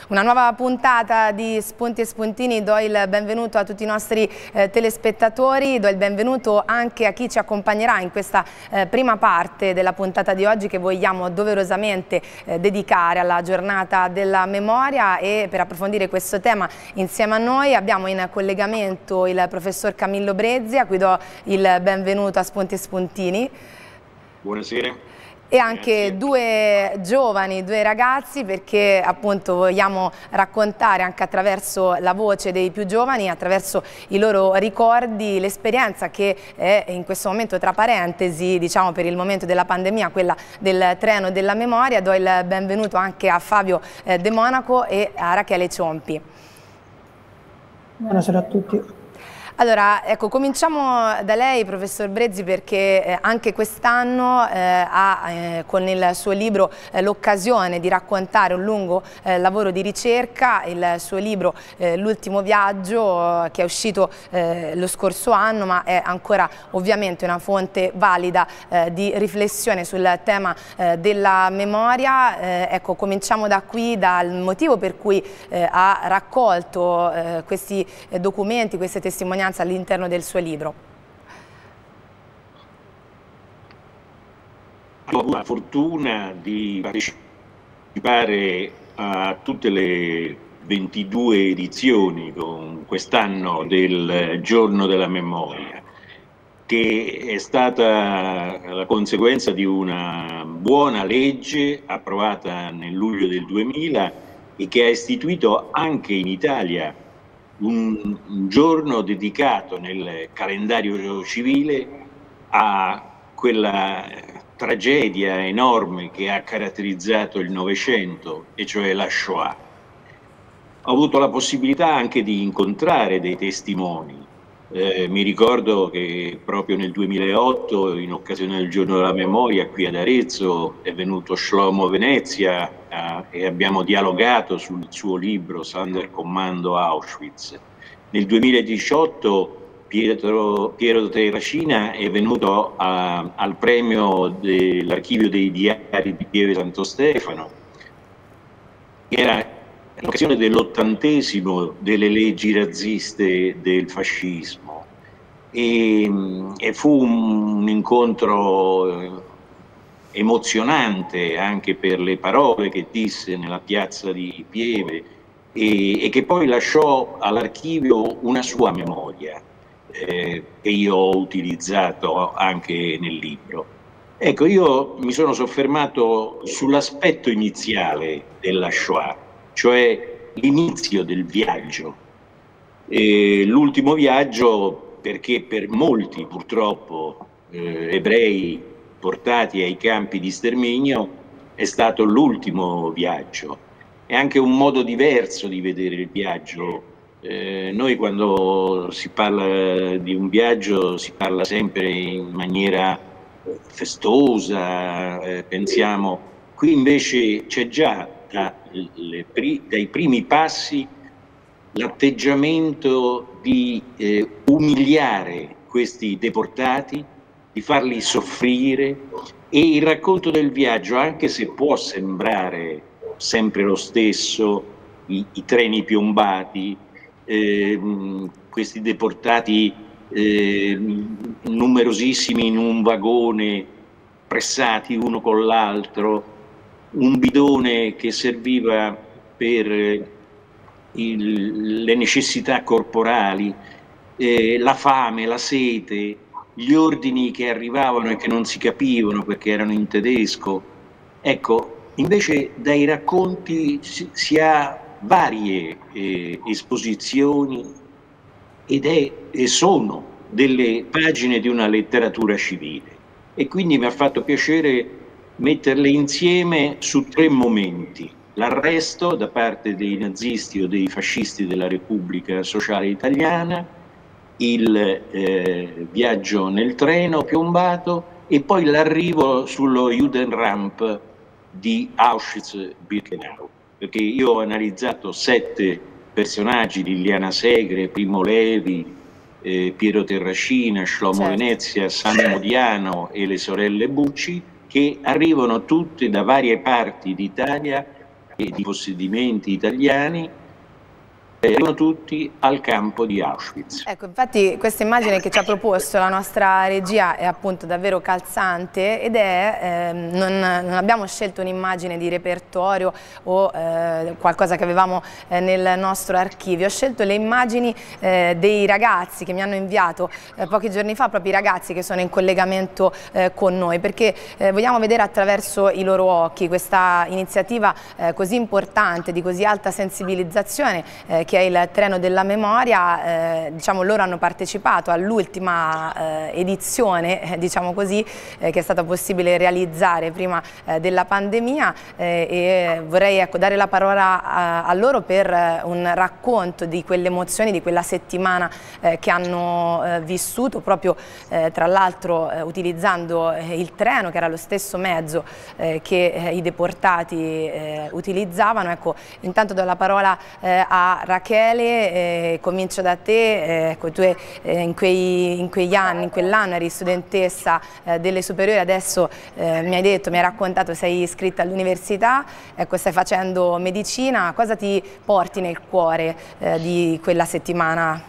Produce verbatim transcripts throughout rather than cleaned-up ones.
Una nuova puntata di Spunti e Spuntini. Do il benvenuto a tutti i nostri eh, telespettatori, do il benvenuto anche a chi ci accompagnerà in questa eh, prima parte della puntata di oggi che vogliamo doverosamente eh, dedicare alla giornata della memoria. E per approfondire questo tema insieme a noi abbiamo in collegamento il professor Camillo Brezzi, a cui do il benvenuto a Spunti e Spuntini. Buonasera. E anche Grazie. Due giovani, due ragazzi, perché appunto vogliamo raccontare anche attraverso la voce dei più giovani, attraverso i loro ricordi, l'esperienza che è in questo momento, tra parentesi, diciamo per il momento della pandemia, quella del treno della memoria. Do il benvenuto anche a Fabio eh, De Monaco e a Rachele Ciompi. Buonasera a tutti. Allora, ecco, cominciamo da lei, professor Brezzi, perché eh, anche quest'anno eh, ha eh, con il suo libro eh, l'occasione di raccontare un lungo eh, lavoro di ricerca, il suo libro eh, L'ultimo viaggio, eh, che è uscito eh, lo scorso anno, ma è ancora ovviamente una fonte valida eh, di riflessione sul tema eh, della memoria. Eh, ecco, cominciamo da qui, dal motivo per cui eh, ha raccolto eh, questi eh, documenti, queste testimonianze all'interno del suo libro. Ho avuto la fortuna di partecipare a tutte le ventidue edizioni con quest'anno del Giorno della Memoria, che è stata la conseguenza di una buona legge approvata nel luglio del duemila e che ha istituito anche in Italia Un, un giorno dedicato nel calendario civile a quella tragedia enorme che ha caratterizzato il Novecento, e cioè la Shoah. Ho avuto la possibilità anche di incontrare dei testimoni. Eh, mi ricordo che proprio nel duemilaotto, in occasione del Giorno della Memoria, qui ad Arezzo è venuto Shlomo Venezia eh, e abbiamo dialogato sul suo libro Sonderkommando Auschwitz. Nel duemiladiciotto Pietro, Piero Terracina è venuto a, al premio dell'Archivio dei Diari di Pieve Santo Stefano. Era l'occasione dell'ottantesimo delle leggi razziste del fascismo e, e fu un, un incontro emozionante anche per le parole che disse nella piazza di Pieve e, e che poi lasciò all'archivio una sua memoria eh, che io ho utilizzato anche nel libro. Ecco, io mi sono soffermato sull'aspetto iniziale della Shoah, cioè l'inizio del viaggio. L'ultimo viaggio perché per molti purtroppo eh, ebrei portati ai campi di sterminio è stato l'ultimo viaggio. È anche un modo diverso di vedere il viaggio. Eh, noi quando si parla di un viaggio si parla sempre in maniera festosa, eh, pensiamo, qui invece c'è già da, le, dai primi passi l'atteggiamento di eh, umiliare questi deportati, di farli soffrire, e il racconto del viaggio, anche se può sembrare sempre lo stesso, i, i treni piombati, eh, questi deportati eh, numerosissimi in un vagone, pressati uno con l'altro, un bidone che serviva per il, le necessità corporali, eh, la fame, la sete, gli ordini che arrivavano e che non si capivano perché erano in tedesco. Ecco, invece dai racconti si, si ha varie eh, esposizioni ed è, e sono delle pagine di una letteratura civile, e quindi mi ha fatto piacere metterle insieme su tre momenti: l'arresto da parte dei nazisti o dei fascisti della Repubblica Sociale Italiana, il eh, viaggio nel treno piombato e poi l'arrivo sullo Judenramp di Auschwitz-Birkenau, perché io ho analizzato sette personaggi: Liliana Segre, Primo Levi, eh, Piero Terracina, Shlomo certo. Venezia, San Modiano e le sorelle Bucci, che arrivano tutte da varie parti d'Italia e di possedimenti italiani erano tutti al campo di Auschwitz. Ecco, infatti questa immagine che ci ha proposto la nostra regia è appunto davvero calzante ed è, eh, non, non abbiamo scelto un'immagine di repertorio o eh, qualcosa che avevamo eh, nel nostro archivio, ho scelto le immagini eh, dei ragazzi che mi hanno inviato eh, pochi giorni fa, proprio i ragazzi che sono in collegamento eh, con noi, perché eh, vogliamo vedere attraverso i loro occhi questa iniziativa eh, così importante, di così alta sensibilizzazione eh, che è il treno della memoria. Eh, diciamo, loro hanno partecipato all'ultima eh, edizione, eh, diciamo così, eh, che è stata possibile realizzare prima eh, della pandemia eh, e vorrei, ecco, dare la parola a, a loro per eh, un racconto di quelle emozioni, di quella settimana eh, che hanno eh, vissuto proprio eh, tra l'altro eh, utilizzando eh, il treno, che era lo stesso mezzo eh, che eh, i deportati eh, utilizzavano. Ecco, intanto do la parola eh, a Rachele, eh, comincio da te. Eh, ecco, tu eh, in, quei, in quegli anni, in quell'anno eri studentessa eh, delle superiori, adesso eh, mi hai detto, mi hai raccontato, sei iscritta all'università, ecco, stai facendo medicina. Cosa ti porti nel cuore eh, di quella settimana?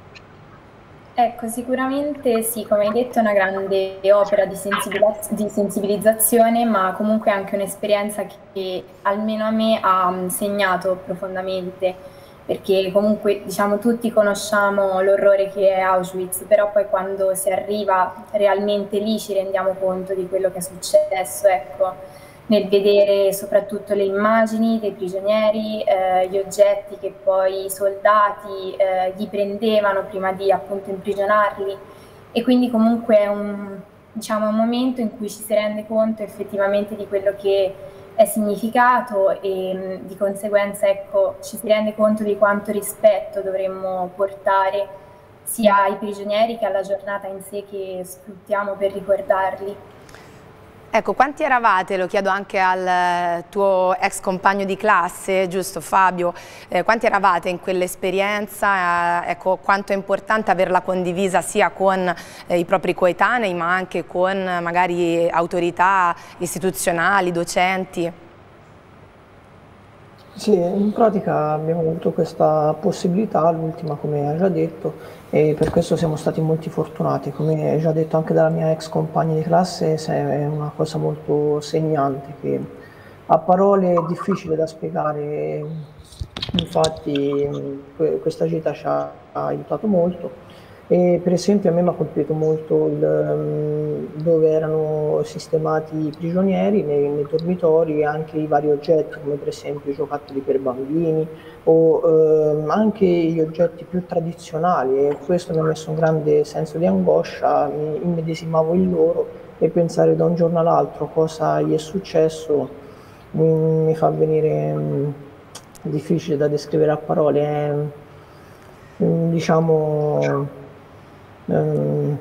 Ecco, sicuramente sì, come hai detto è una grande opera di, sensibilizz di sensibilizzazione, ma comunque anche un'esperienza che almeno a me ha segnato profondamente, perché comunque, diciamo, tutti conosciamo l'orrore che è Auschwitz, però poi quando si arriva realmente lì ci rendiamo conto di quello che è successo, ecco, nel vedere soprattutto le immagini dei prigionieri, eh, gli oggetti che poi i soldati eh, gli prendevano prima di appunto imprigionarli, e quindi comunque è un, diciamo, un momento in cui ci si rende conto effettivamente di quello che è significato e di conseguenza, ecco, ci si rende conto di quanto rispetto dovremmo portare sia ai prigionieri che alla giornata in sé che sfruttiamo per ricordarli. Ecco, quanti eravate, lo chiedo anche al tuo ex compagno di classe, giusto Fabio, eh, quanti eravate in quell'esperienza? Eh, ecco, quanto è importante averla condivisa sia con eh, i propri coetanei ma anche con magari autorità istituzionali, docenti? Sì, in pratica abbiamo avuto questa possibilità, l'ultima come hai già detto, e per questo siamo stati molto fortunati. Come hai già detto anche dalla mia ex compagna di classe, è una cosa molto segnante che a parole è difficile da spiegare, infatti questa gita ci ha aiutato molto. E per esempio a me mi ha colpito molto il, dove erano sistemati i prigionieri nei, nei dormitori, e anche i vari oggetti come per esempio i giocattoli per bambini o eh, anche gli oggetti più tradizionali, e questo mi ha messo un grande senso di angoscia. Mi immedesimavo in loro e pensare da un giorno all'altro cosa gli è successo mi, mi fa venire mh, difficile da descrivere a parole, è, mh, diciamo Um,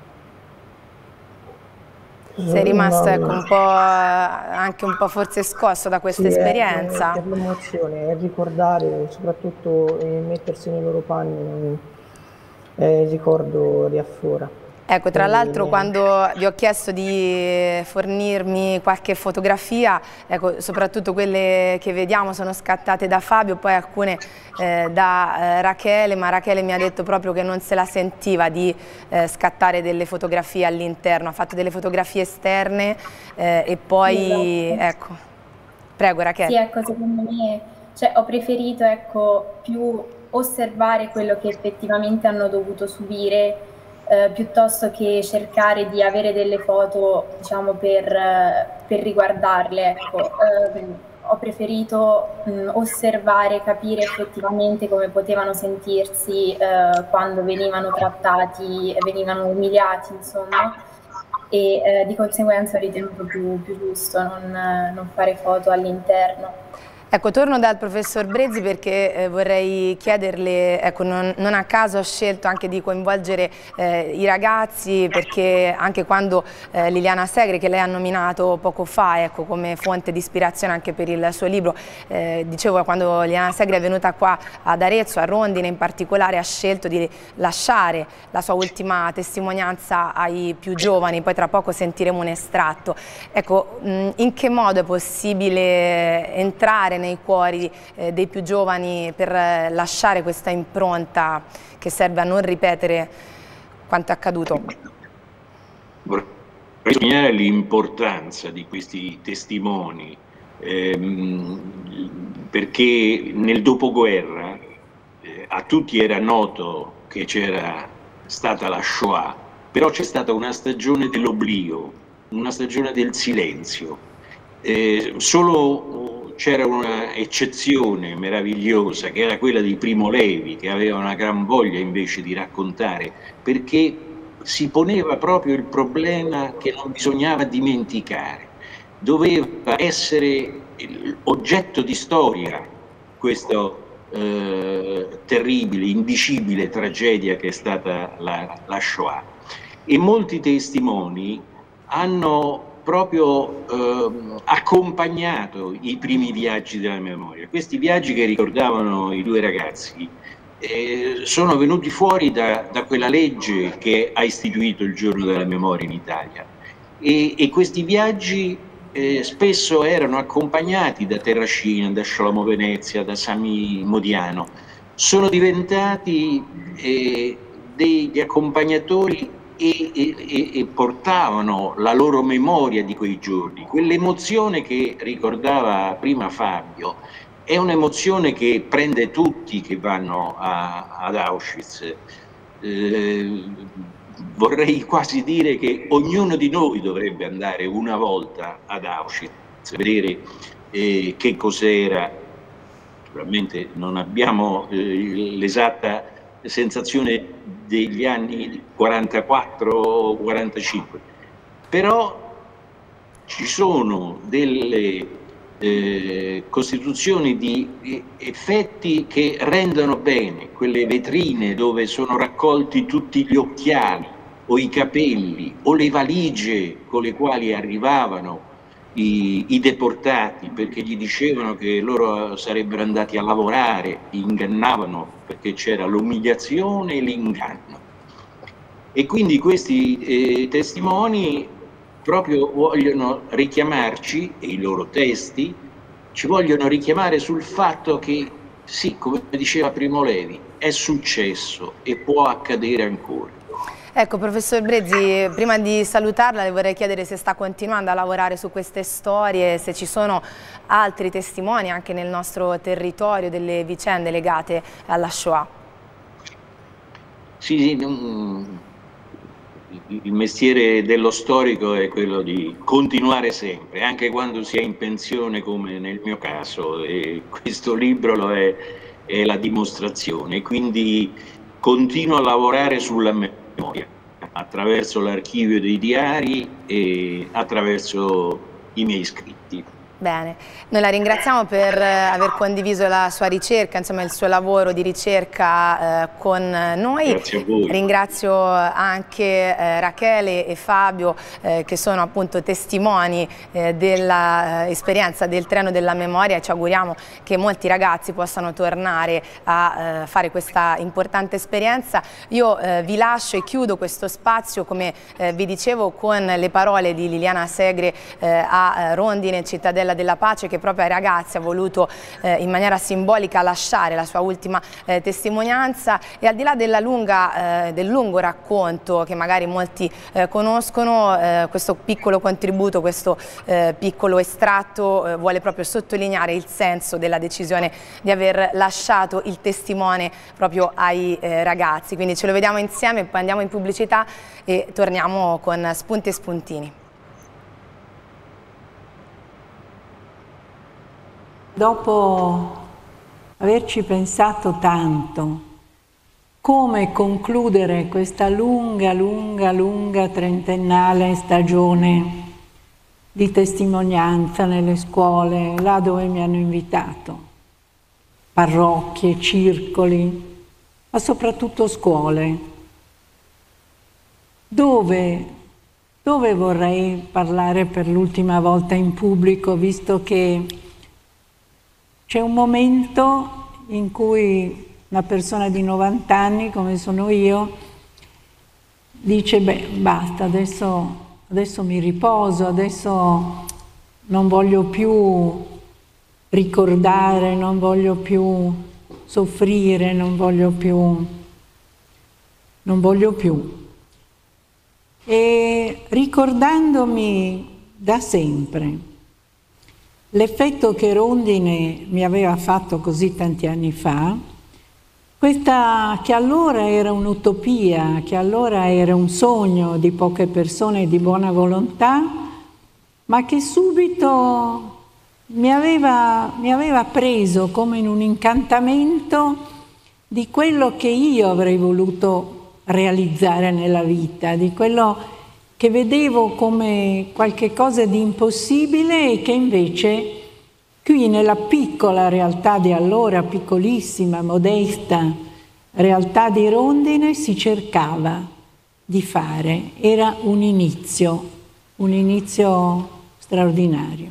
sei rimasto ecco, un po', anche un po' forse scosso da questa sì, esperienza? È, è l'emozione, è ricordare, soprattutto mettersi nei loro panni, il ricordo riaffiora. Ecco, tra l'altro quando vi ho chiesto di fornirmi qualche fotografia, ecco, soprattutto quelle che vediamo sono scattate da Fabio, poi alcune eh, da eh, Rachele, ma Rachele mi ha detto proprio che non se la sentiva di eh, scattare delle fotografie all'interno, ha fatto delle fotografie esterne eh, e poi, esatto. Ecco, prego Rachele. Sì, ecco, secondo me, cioè, ho preferito, ecco, più osservare quello che effettivamente hanno dovuto subire, Eh, piuttosto che cercare di avere delle foto, diciamo, per, eh, per riguardarle. Ecco. Eh, ho preferito mh, osservare, capire effettivamente come potevano sentirsi eh, quando venivano trattati, venivano umiliati, insomma, e eh, di conseguenza ho ritenuto più, più giusto non, non fare foto all'interno. Ecco, torno dal professor Brezzi perché eh, vorrei chiederle, ecco, non, non a caso ho scelto anche di coinvolgere eh, i ragazzi, perché anche quando eh, Liliana Segre, che lei ha nominato poco fa, ecco, come fonte di ispirazione anche per il suo libro, eh, dicevo, quando Liliana Segre è venuta qua ad Arezzo, a Rondine in particolare, ha scelto di lasciare la sua ultima testimonianza ai più giovani, poi tra poco sentiremo un estratto. Ecco, mh, in che modo è possibile entrare nei cuori eh, dei più giovani per eh, lasciare questa impronta che serve a non ripetere quanto è accaduto. Vorrei sottolineare l'importanza di questi testimoni, ehm, perché nel dopoguerra eh, a tutti era noto che c'era stata la Shoah, però c'è stata una stagione dell'oblio, una stagione del silenzio. Eh, solo c'era una eccezione meravigliosa, che era quella di Primo Levi, che aveva una gran voglia invece di raccontare, perché si poneva proprio il problema che non bisognava dimenticare, doveva essere oggetto di storia questo eh, terribile, indicibile tragedia che è stata la, la Shoah. E molti testimoni hanno proprio eh, accompagnato i primi viaggi della memoria. Questi viaggi che ricordavano i due ragazzi eh, sono venuti fuori da, da quella legge che ha istituito il Giorno della Memoria in Italia, e, e questi viaggi eh, spesso erano accompagnati da Terracina, da Shlomo Venezia, da Sami Modiano. Sono diventati eh, degli accompagnatori E, e, e portavano la loro memoria di quei giorni. Quell'emozione che ricordava prima Fabio è un'emozione che prende tutti che vanno a, ad Auschwitz. Eh, vorrei quasi dire che ognuno di noi dovrebbe andare una volta ad Auschwitz, vedere eh, che cos'era. Naturalmente non abbiamo eh, l'esatta sensazione degli anni quarantaquattro quarantacinque, però ci sono delle eh, costituzioni di effetti che rendono bene, quelle vetrine dove sono raccolti tutti gli occhiali o i capelli o le valigie con le quali arrivavano I, i deportati, perché gli dicevano che loro sarebbero andati a lavorare, ingannavano perché c'era l'umiliazione e l'inganno. E quindi questi eh, testimoni proprio vogliono richiamarci, e i loro testi ci vogliono richiamare sul fatto che sì, come diceva Primo Levi, è successo e può accadere ancora. Ecco, professor Brezzi, prima di salutarla le vorrei chiedere se sta continuando a lavorare su queste storie, se ci sono altri testimoni anche nel nostro territorio delle vicende legate alla Shoah. Sì, sì, non... il mestiere dello storico è quello di continuare sempre, anche quando si è in pensione come nel mio caso, e questo libro lo è, è la dimostrazione, quindi continuo a lavorare sulla memoria attraverso l'archivio dei diari e attraverso i miei scritti. Bene, noi la ringraziamo per aver condiviso la sua ricerca, insomma il suo lavoro di ricerca eh, con noi. Grazie a voi. Ringrazio anche eh, Rachele e Fabio eh, che sono appunto testimoni eh, dell'esperienza del treno della memoria, e ci auguriamo che molti ragazzi possano tornare a eh, fare questa importante esperienza. Io eh, vi lascio e chiudo questo spazio, come eh, vi dicevo, con le parole di Liliana Segre eh, a eh, Rondine, cittadella della pace, che proprio ai ragazzi ha voluto eh, in maniera simbolica lasciare la sua ultima eh, testimonianza. E al di là della lunga, eh, del lungo racconto che magari molti eh, conoscono, eh, questo piccolo contributo, questo eh, piccolo estratto eh, vuole proprio sottolineare il senso della decisione di aver lasciato il testimone proprio ai eh, ragazzi. Quindi ce lo vediamo insieme, poi andiamo in pubblicità e torniamo con spunti e spuntini. Dopo averci pensato tanto, come concludere questa lunga, lunga, lunga trentennale stagione di testimonianza nelle scuole, là dove mi hanno invitato, parrocchie, circoli, ma soprattutto scuole, dove, dove vorrei parlare per l'ultima volta in pubblico, visto che c'è un momento in cui una persona di novanta anni, come sono io, dice, beh, basta, adesso, adesso mi riposo, adesso non voglio più ricordare, non voglio più soffrire, non voglio più, non voglio più. E ricordandomi da sempre l'effetto che Rondine mi aveva fatto così tanti anni fa, questa che allora era un'utopia, che allora era un sogno di poche persone di buona volontà, ma che subito mi aveva, mi aveva preso come in un incantamento di quello che io avrei voluto realizzare nella vita, di quello che vedevo come qualche cosa di impossibile e che invece qui nella piccola realtà di allora, piccolissima, modesta realtà di Rondine, si cercava di fare. Era un inizio, un inizio straordinario.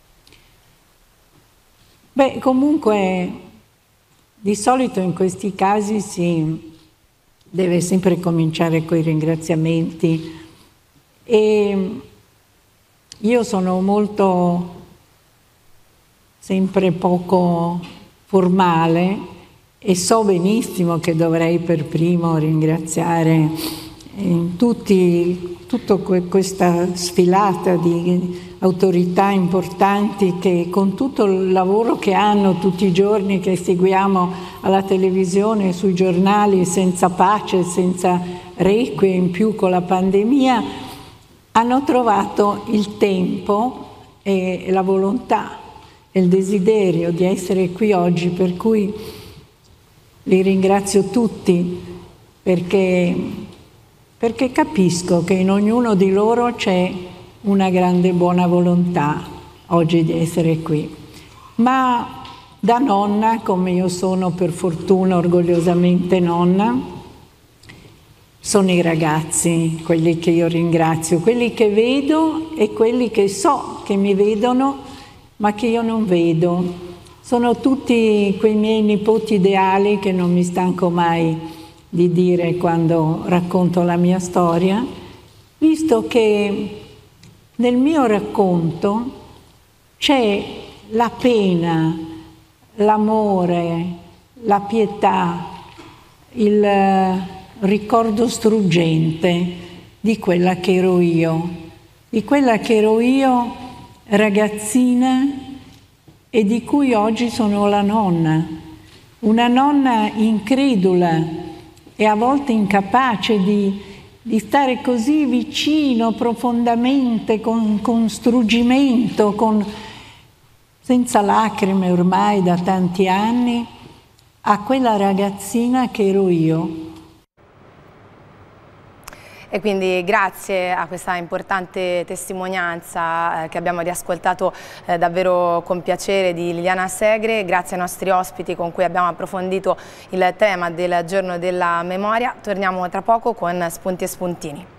Beh, comunque, di solito in questi casi si deve sempre cominciare coi ringraziamenti e io sono molto, sempre poco formale e so benissimo che dovrei per primo ringraziare in tutti, tutta questa sfilata di autorità importanti che con tutto il lavoro che hanno tutti i giorni, che seguiamo alla televisione, sui giornali, senza pace, senza requie, in più con la pandemia, hanno trovato il tempo e la volontà e il desiderio di essere qui oggi, per cui li ringrazio tutti perché, perché capisco che in ognuno di loro c'è una grande buona volontà oggi di essere qui. Ma da nonna, come io sono per fortuna orgogliosamente nonna, sono i ragazzi quelli che io ringrazio, quelli che vedo e quelli che so che mi vedono ma che io non vedo. Sono tutti quei miei nipoti ideali che non mi stanco mai di dire quando racconto la mia storia, visto che nel mio racconto c'è la pena, l'amore, la pietà, il ricordo struggente di quella che ero io, di quella che ero io ragazzina e di cui oggi sono la nonna, una nonna incredula e a volte incapace di, di stare così vicino profondamente, con, con struggimento, con, senza lacrime ormai da tanti anni, a quella ragazzina che ero io. E quindi grazie a questa importante testimonianza eh, che abbiamo riascoltato eh, davvero con piacere di Liliana Segre, grazie ai nostri ospiti con cui abbiamo approfondito il tema del giorno della memoria. Torniamo tra poco con Spunti e Spuntini.